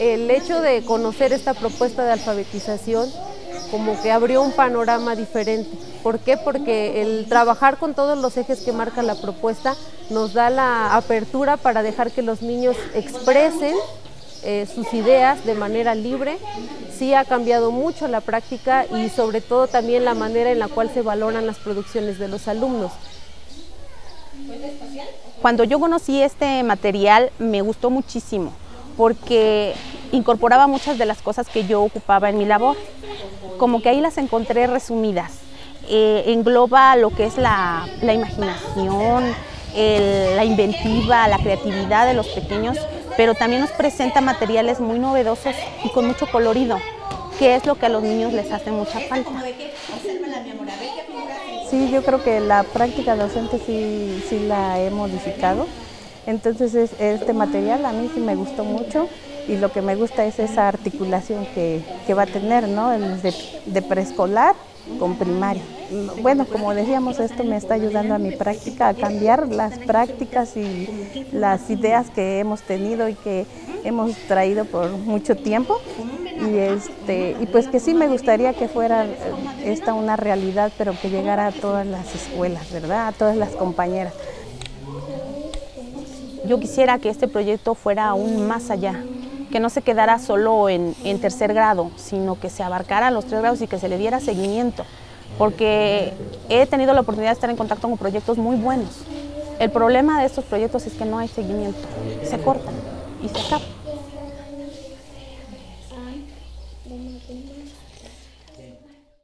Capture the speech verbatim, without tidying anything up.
el hecho de conocer esta propuesta de alfabetización como que abrió un panorama diferente. ¿Por qué? Porque el trabajar con todos los ejes que marca la propuesta nos da la apertura para dejar que los niños expresen eh, sus ideas de manera libre. Sí ha cambiado mucho la práctica y sobre todo también la manera en la cual se valoran las producciones de los alumnos. Cuando yo conocí este material me gustó muchísimo porque incorporaba muchas de las cosas que yo ocupaba en mi labor. Como que ahí las encontré resumidas. Eh, engloba lo que es la, la imaginación, el, la inventiva, la creatividad de los pequeños, pero también nos presenta materiales muy novedosos y con mucho colorido, que es lo que a los niños les hace mucha falta. Sí, yo creo que la práctica docente sí, sí la he modificado. Entonces es, este material a mí sí me gustó mucho y lo que me gusta es esa articulación que, que va a tener, ¿no? de, de preescolar con primaria. Bueno, como decíamos, esto me está ayudando a mi práctica a cambiar las prácticas y las ideas que hemos tenido y que hemos traído por mucho tiempo. Y, este, y pues que sí me gustaría que fuera esta una realidad, pero que llegara a todas las escuelas, ¿verdad? A todas las compañeras. Yo quisiera que este proyecto fuera aún más allá, que no se quedara solo en, en tercer grado, sino que se abarcara los tres grados y que se le diera seguimiento, porque he tenido la oportunidad de estar en contacto con proyectos muy buenos. El problema de estos proyectos es que no hay seguimiento, se cortan y se acaban.